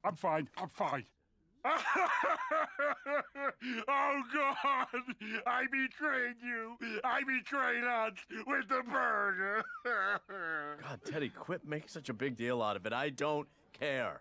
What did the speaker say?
I'm fine. I'm fine. Oh, God! I betrayed you! I betrayed us with the burger! God, Teddy, quit making such a big deal out of it. I don't care.